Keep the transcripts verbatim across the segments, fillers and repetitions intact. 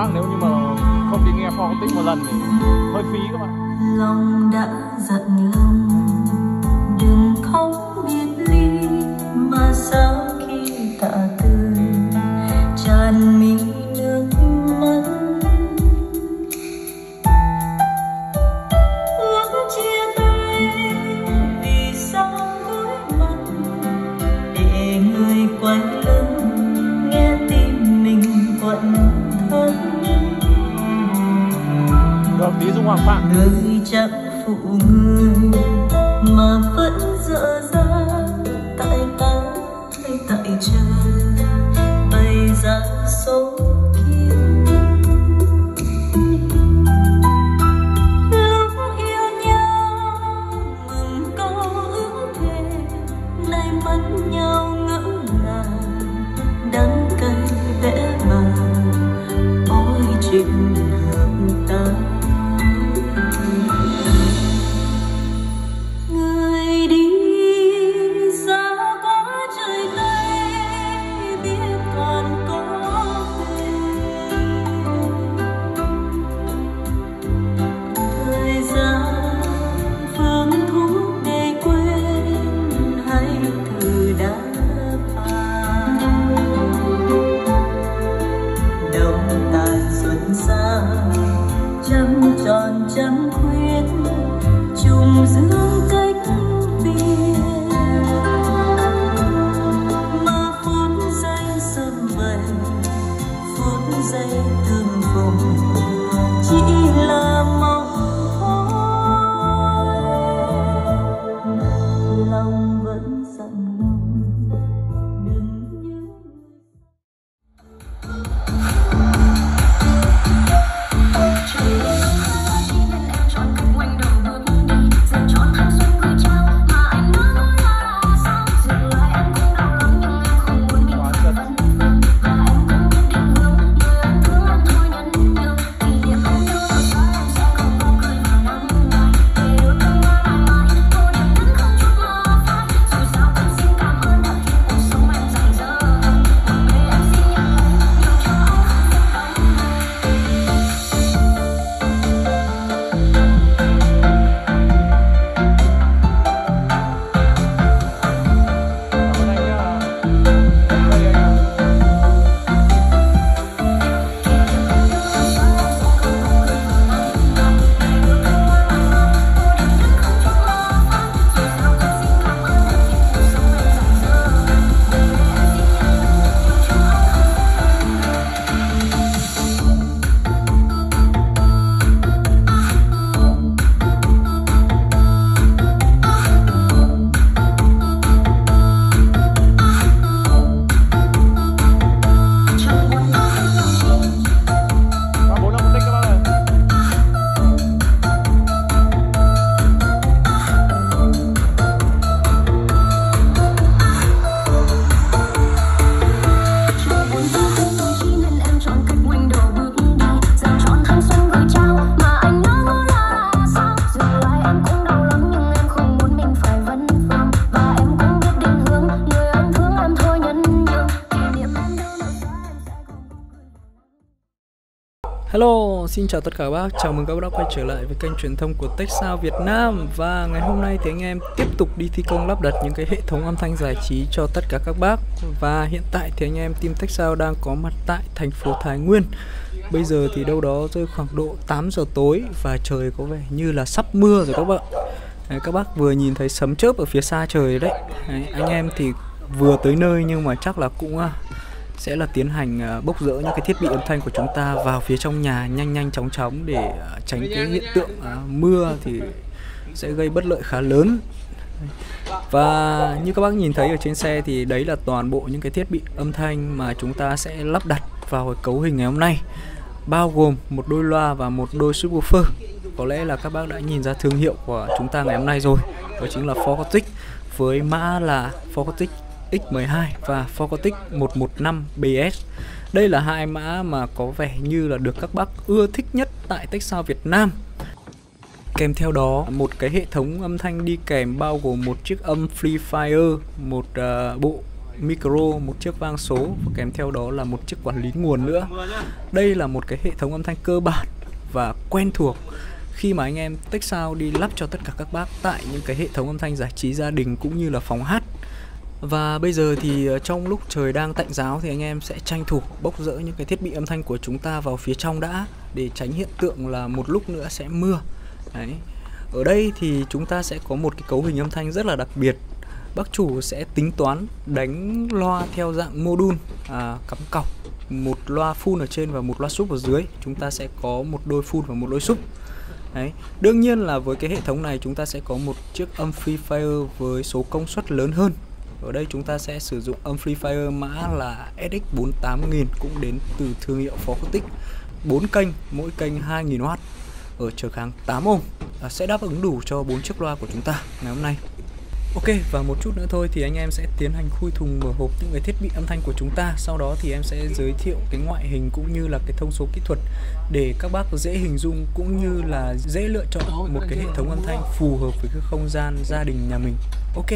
quá, nếu như mà không đi nghe Four-Acoustic một lần thì hơi phí các bạn. Lòng đã giận lòng, đừng khóc biệt ly, mà sao khi tạ từ tràn mi nước mắt. Ước chia tay vì sao cuối mặt, để người quay lưng nghe tim mình quặn thắt. Được tí Dung Hoàng Phạm. Người chẳng phụ người mà vẫn dở dang, tại ta hay tại trời bày ra số kiếp. Lúc yêu nhau mừng câu ước thề, nay mất nhau ngỡ ngàng, đắng cay vẽ vàng ôi chuyện lòng ta. Người đi xa quá trời Tây, biết còn có về. Thời gian phương thuốc để quên hay từ đã phai. Đông tàn xuân xa, trăng tròn trăng khuyết, trùng dương cách biệt. Mà phút giây sum vầy, phút giây tương phùng, chỉ là mong thôi. Lòng vẫn dặn lòng, đừng nhớ. Hello, xin chào tất cả các bác, chào mừng các bác đã quay trở lại với kênh truyền thông của Techsound Việt Nam. Và ngày hôm nay thì anh em tiếp tục đi thi công lắp đặt những cái hệ thống âm thanh giải trí cho tất cả các bác. Và hiện tại thì anh em team Techsound đang có mặt tại thành phố Thái Nguyên. Bây giờ thì đâu đó rơi khoảng độ tám giờ tối và trời có vẻ như là sắp mưa rồi các bạn. Đấy, các bác vừa nhìn thấy sấm chớp ở phía xa trời đấy. Đấy, anh em thì vừa tới nơi nhưng mà chắc là cũng sẽ là tiến hành bốc rỡ những cái thiết bị âm thanh của chúng ta vào phía trong nhà nhanh nhanh chóng chóng để tránh cái hiện tượng mưa thì sẽ gây bất lợi khá lớn. Và như các bác nhìn thấy ở trên xe thì đấy là toàn bộ những cái thiết bị âm thanh mà chúng ta sẽ lắp đặt vào cái cấu hình ngày hôm nay, bao gồm một đôi loa và một đôi subwoofer. Có lẽ là các bác đã nhìn ra thương hiệu của chúng ta ngày hôm nay rồi, đó chính là Four-Acoustic với mã là Four-Acoustic X mười hai và Four-Acoustic một một năm B S. Đây là hai mã mà có vẻ như là được các bác ưa thích nhất tại Techsound Việt Nam. Kèm theo đó một cái hệ thống âm thanh đi kèm bao gồm một chiếc âm amplifier, một uh, bộ micro, một chiếc vang số và kèm theo đó là một chiếc quản lý nguồn nữa. Đây là một cái hệ thống âm thanh cơ bản và quen thuộc khi mà anh em Tech Sound đi lắp cho tất cả các bác tại những cái hệ thống âm thanh giải trí gia đình cũng như là phòng hát. Và bây giờ thì trong lúc trời đang tạnh ráo thì anh em sẽ tranh thủ bốc rỡ những cái thiết bị âm thanh của chúng ta vào phía trong đã, để tránh hiện tượng là một lúc nữa sẽ mưa. Đấy. Ở đây thì chúng ta sẽ có một cái cấu hình âm thanh rất là đặc biệt. Bác chủ sẽ tính toán đánh loa theo dạng module à, cắm cọc, một loa full ở trên và một loa sub ở dưới. Chúng ta sẽ có một đôi full và một đôi sub. Đấy. Đương nhiên là với cái hệ thống này chúng ta sẽ có một chiếc amplifier với số công suất lớn hơn. Ở đây chúng ta sẽ sử dụng amplifier mã là S X bốn mươi tám nghìn, cũng đến từ thương hiệu Focotic, bốn kênh, mỗi kênh hai nghìn oát ở trở kháng tám ohm, à, sẽ đáp ứng đủ cho bốn chiếc loa của chúng ta ngày hôm nay. Ok, và một chút nữa thôi thì anh em sẽ tiến hành khui thùng mở hộp những cái thiết bị âm thanh của chúng ta. Sau đó thì em sẽ giới thiệu cái ngoại hình cũng như là cái thông số kỹ thuật để các bác dễ hình dung cũng như là dễ lựa chọn một cái hệ thống âm thanh phù hợp với cái không gian gia đình nhà mình. Ok.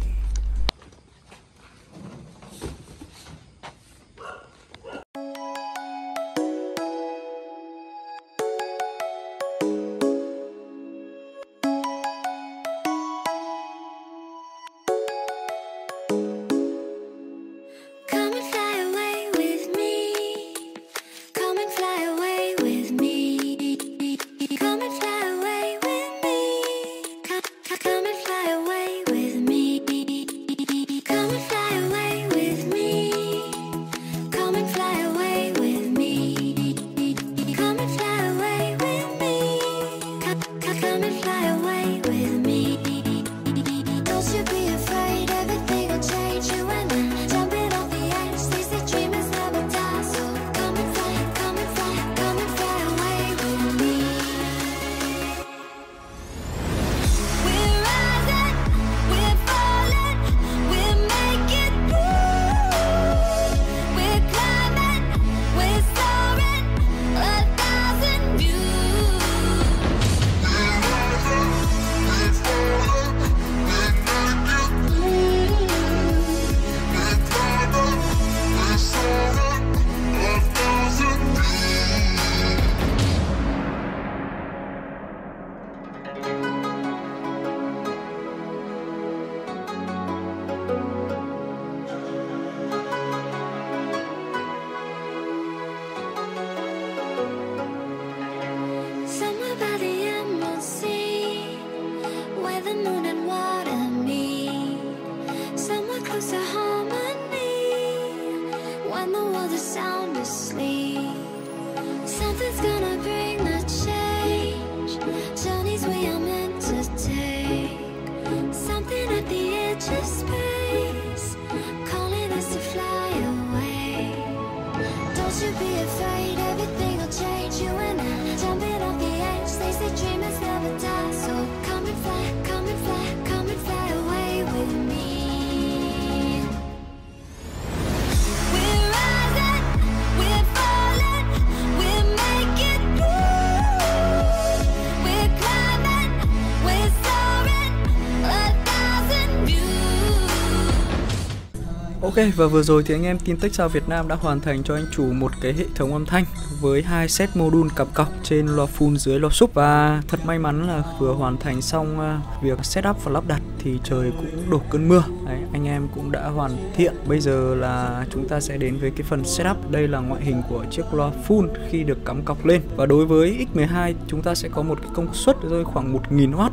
Ok, và vừa rồi thì anh em team Tech Sound Việt Nam đã hoàn thành cho anh chủ một cái hệ thống âm thanh với hai set module cặp cọc trên loa full dưới loa sub. Và thật may mắn là vừa hoàn thành xong việc setup và lắp đặt thì trời cũng đổ cơn mưa. Đấy, anh em cũng đã hoàn thiện. Bây giờ là chúng ta sẽ đến với cái phần setup. Đây là ngoại hình của chiếc loa full khi được cắm cọc lên. Và đối với X mười hai chúng ta sẽ có một cái công suất rơi khoảng một nghìn oát.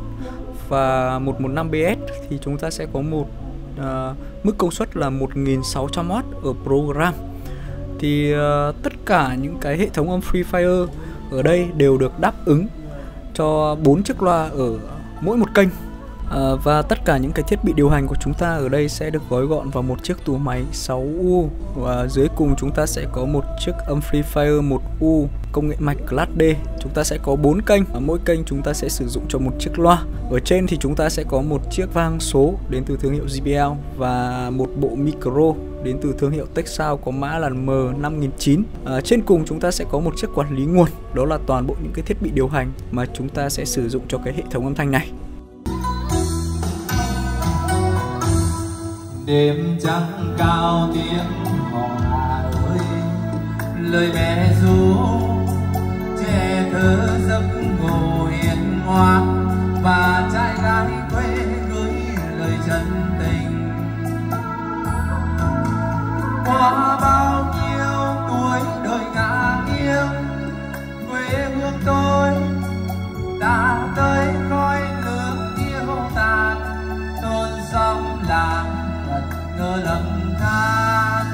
Và một trăm mười lăm B S thì chúng ta sẽ có một Uh, mức công suất là một nghìn sáu trăm oát ở program. Thì uh, tất cả những cái hệ thống amplifier ở đây đều được đáp ứng cho bốn chiếc loa ở mỗi một kênh. Uh, và tất cả những cái thiết bị điều hành của chúng ta ở đây sẽ được gói gọn vào một chiếc tủ máy sáu u. Và dưới cùng chúng ta sẽ có một chiếc amplifier một u công nghệ mạch Class D. Chúng ta sẽ có bốn kênh, ở mỗi kênh chúng ta sẽ sử dụng cho một chiếc loa. Ở trên thì chúng ta sẽ có một chiếc vang số đến từ thương hiệu J B L và một bộ micro đến từ thương hiệu Tech Sound có mã là M năm nghìn chín trăm. À, trên cùng chúng ta sẽ có một chiếc quản lý nguồn. Đó là toàn bộ những cái thiết bị điều hành mà chúng ta sẽ sử dụng cho cái hệ thống âm thanh này. đêm trăng cao tiếng hò ơi, lời mẹ ru trẻ thơ giấc ngủ hiền ngoan, và trai gái quê gửi lời chân tình. Qua bao nhiêu tuổi đời ngả nghiêng, quê hương tôi đã tới khói lửa yêu tàn, thôn xóm làng ngẩn ngơ lầm than.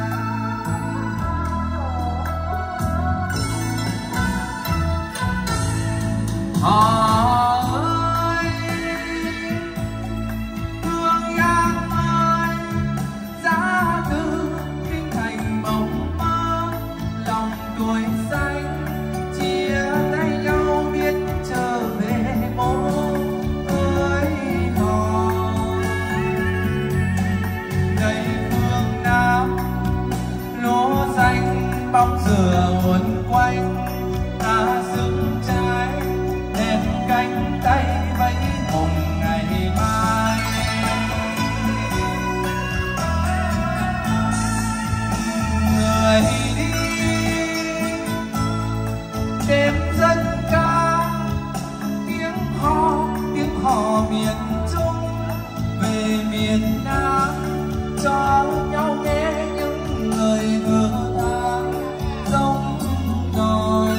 Họ ơi, hương nhang ơi, giá từ kinh thành mộng mơ, lòng tuổi xanh chia tay nhau biết trở về mô ơi hò. Đây phương Nam lúa xanh bóng dừa uốn quanh, ta dựng trái thêm cánh tay vẫy hồng ngày mai. Người đi đêm dân ca, tiếng hò tiếng hò miền Trung về miền Nam, cho nhau nghe những lời hứa than giống nồi.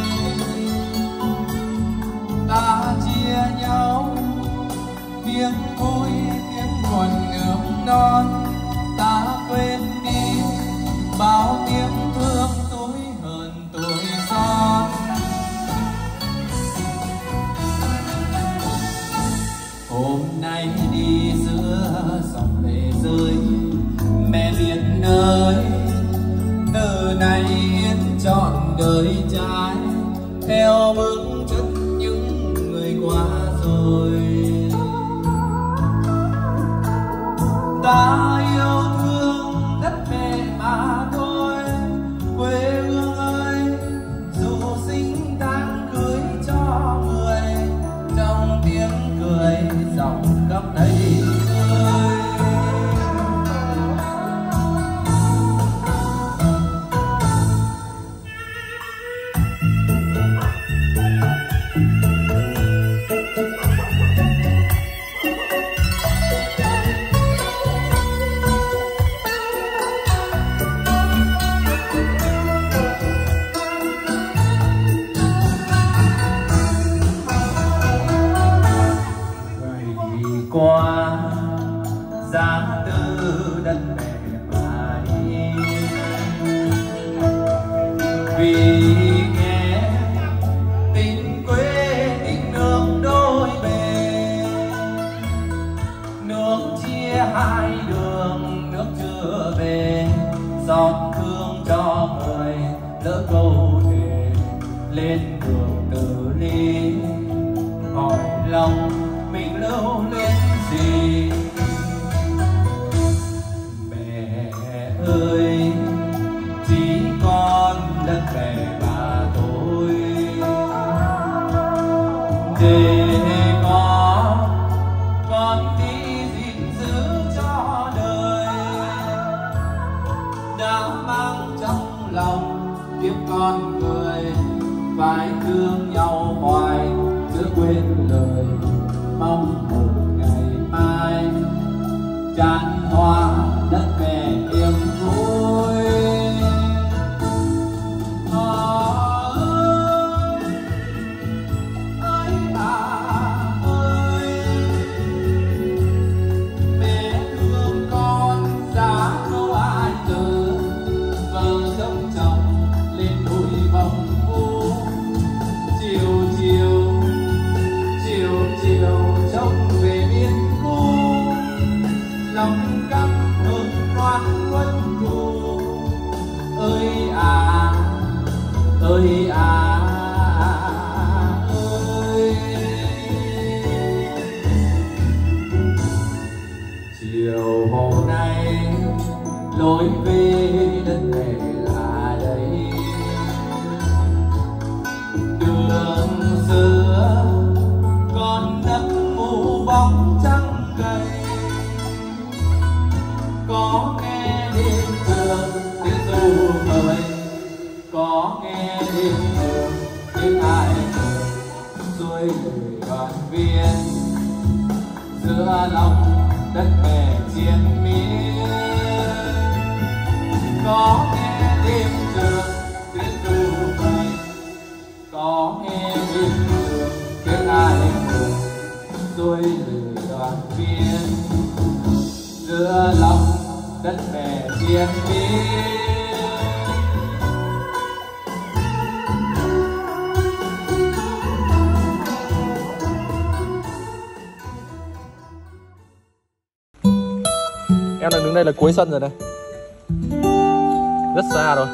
Ta chia nhau tiếng vui tiếng buồn ươm non, ta quên đi bao tiếng thương tuổi hơn tuổi son. Hôm nay đi giữa dòng lệ rơi, mẹ biển ơi, từ nay yên trọn đời trai, theo bước chân những người qua rồi. Ta yêu thương đất mẹ mà thôi, quê hương ơi, dù sinh tháng cưới cho người, trong tiếng cười dòng khắp đầy ơi. Qua giang tư đất mẹ mãi, vì nghe tình quê tình nước đôi bề, nước chia hai đường nước chưa về, xót thương cho người lỡ câu thề lên đường từ ly, hỏi lòng mình lưu luyến gì. Mẹ ơi, chỉ con đất mẹ và tôi, để có con đi gìn giữ cho đời, đã mang trong lòng tiếp con người, phải thương nhau hoài chưa quên lời, mong một ngày mai tràn hoa đất mẹ niềm vui. Họ ơi, ơi à ơi, mẹ thương con giá đâu ai chờ, vợ giống chồng lên núi vòng vu, chiều chiều chiều chiều trông về biên khu, lòng căm hờn đoán quân thù. Ơi à ơi à ơi, chiều hôm nay lối về đất mẹ là đây, đường xưa còn nấp mù bóng trắng cày, có giữa lòng đất mẹ chiến miên. Có nghe đêm trường tiếng ru vầy, có nghe đêm trường tiếng ai buồn rồi lửa đoàn viên. Giữa lòng đất mẹ chiến miên. Em đang đứng đây là cuối sân rồi đây, rất xa rồi.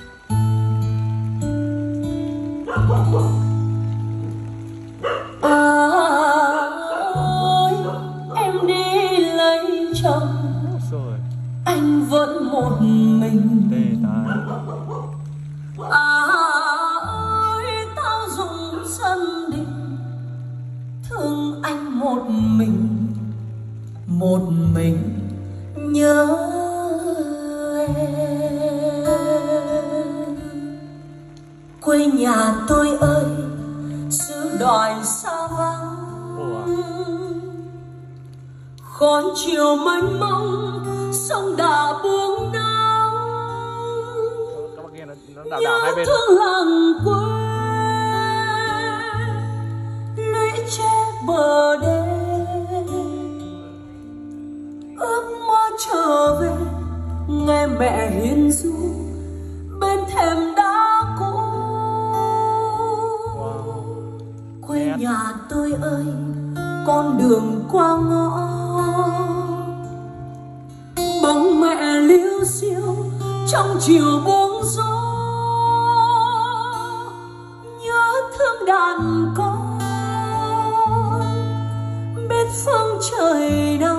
À ơi, em đi lấy chồng, Rồi. anh vẫn một mình. Tê tài. À ơi, tao dùng sân đình, thương anh một mình, một mình nhớ em. Quê nhà tôi ơi, xứ đoài xa vắng, khói chiều mênh mông, sông đã buông nắng. Các bác nghe nó, nó đảo đảo hai Nhớ bên. thương làng quê, lũy tre bờ đê, ước mơ trở về nghe mẹ hiền ru bên thềm đá cũ. Wow. Quê nhà tôi ơi, con đường qua ngõ, bóng mẹ liêu xiêu trong chiều buông gió. Nhớ thương đàn con, biết phương trời đâu,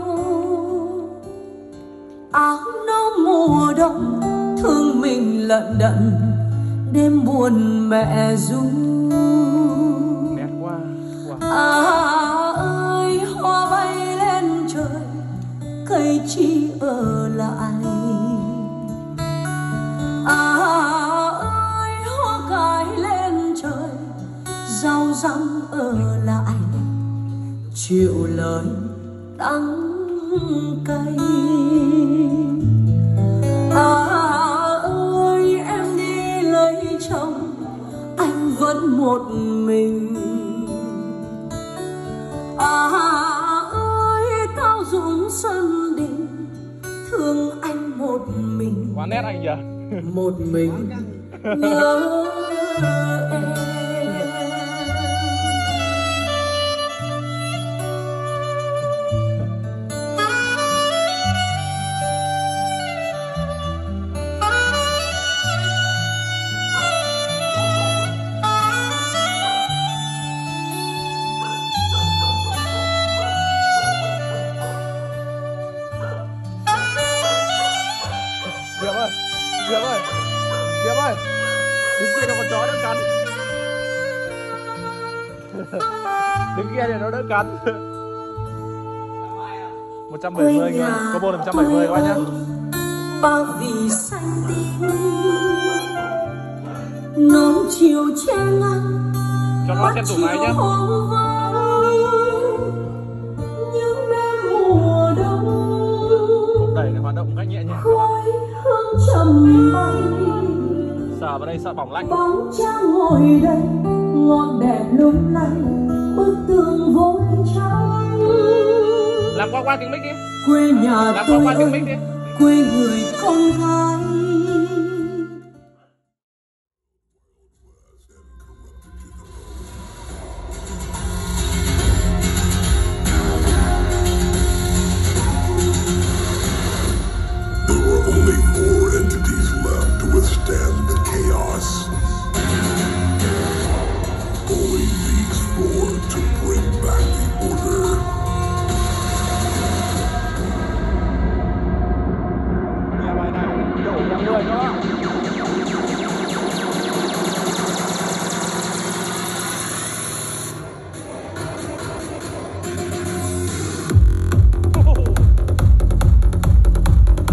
áo nó mùa đông thương mình lận đận, đêm buồn mẹ ru. Nét quá. Wow. À ơi, hoa bay lên trời, cây chi ở lại. À ơi, hoa cài lên trời, rau răm ở lại, chịu lời đắng cay. À ơi, em đi lấy chồng, anh vẫn một mình. À ơi, tao dùng sân đình, thương anh một mình, Quá nét anh nhỉ. một mình nhớ em. Diệp ơi, Diệp ơi, Diệp ơi, đứng kia nó con chó nó cắn. Đứng kia thì nó đỡ cắn. một trăm bảy mươi người, có bộ một trăm bảy mươi các bạn nhá. Bao vì xanh tím, nón chiều che nắng, Cho nó xem tủ máy nhá. những đêm mùa đông, Thúc đẩy này hoạt động một cách nhẹ nhàng các bạn. khói hương trầm bay, Sờ vào đây sợ bỏng lạnh. bóng trắng ngồi đây, ngọn đèn lung lay, bức tường vốn trắng. Làm qua qua tiếng mic đi. Quê nhà Làm qua tôi qua tiếng mic ơi, đi. quê người con gái. There were only four entities left to withstand the chaos. Only these four to bring back the order. Nghe bài này đổ cả người đó.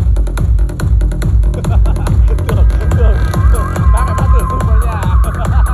Tưởng, tưởng, tưởng. Bác này bác tưởng không có nhà.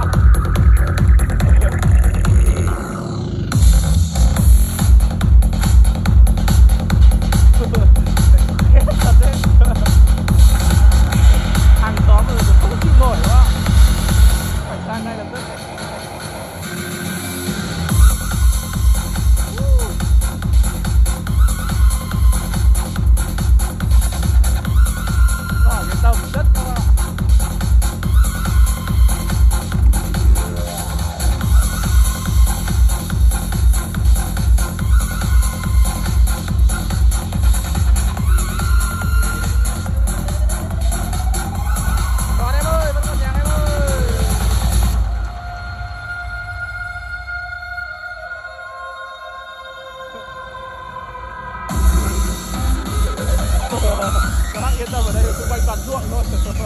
toàn ruộng thôi. Thấy không?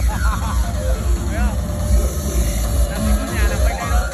Làm gì có nhà nào quanh đây đâu.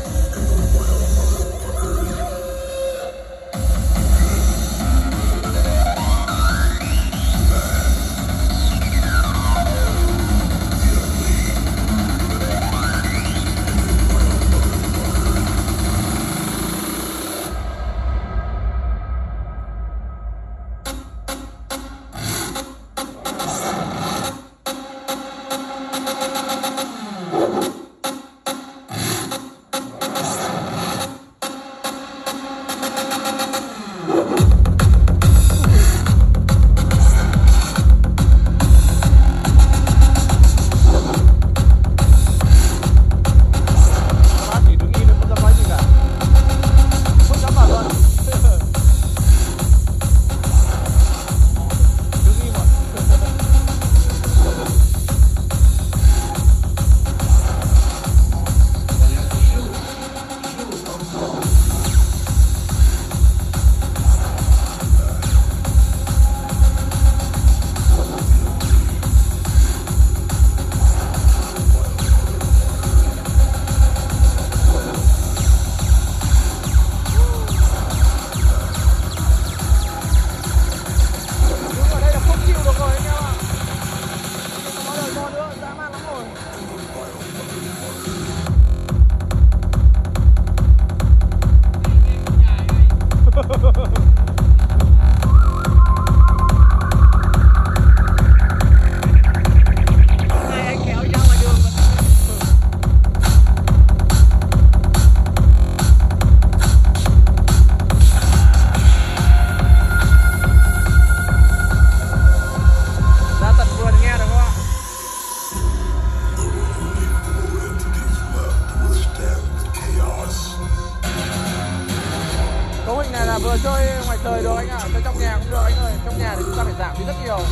Vừa chơi ngoài trời được anh ạ, chơi trong nhà cũng được anh ơi. Trong nhà thì chúng ta phải giảm đi rất nhiều.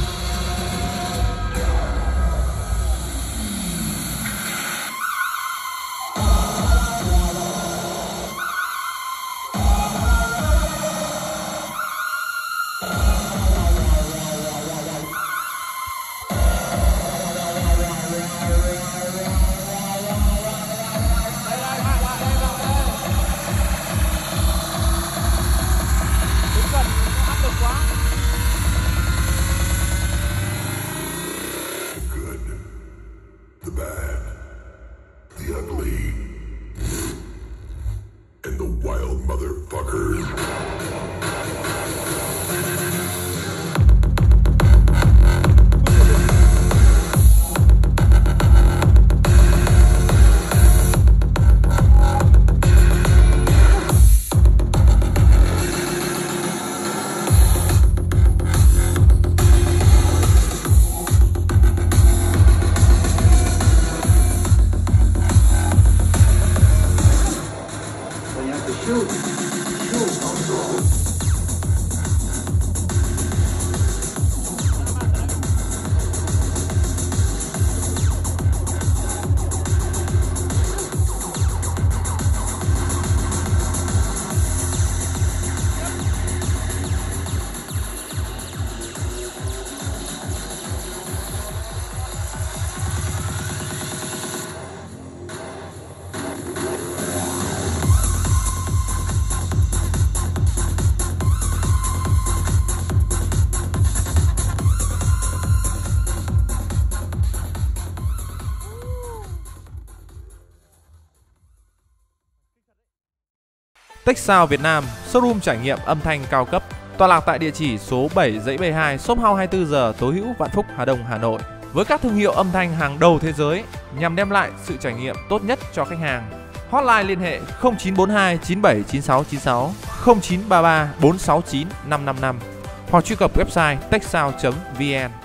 The bad, the ugly, and the wild motherfuckers. Techsound Việt Nam, showroom trải nghiệm âm thanh cao cấp, tọa lạc tại địa chỉ số bảy Dãy B hai, shop house hai mươi tư giờ, Tố Hữu, Vạn Phúc, Hà Đông, Hà Nội. Với các thương hiệu âm thanh hàng đầu thế giới nhằm đem lại sự trải nghiệm tốt nhất cho khách hàng. Hotline liên hệ không chín bốn hai chín bảy chín sáu chín sáu, không chín ba ba bốn sáu chín năm năm năm hoặc truy cập website techsound chấm vn.